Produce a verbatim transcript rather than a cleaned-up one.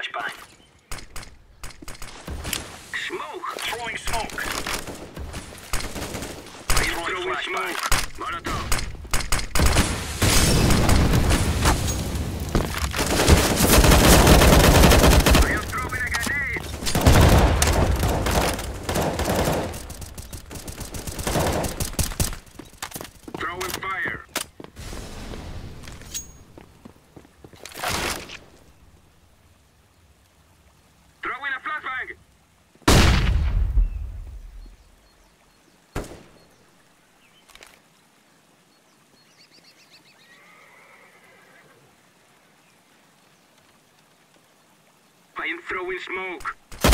flashbang. Smoke. Throwing smoke. Throwing, throwing smoke. Molotov. I am throwing a grenade. Throwing fire. Throwing a flashbang. I am throwing smoke.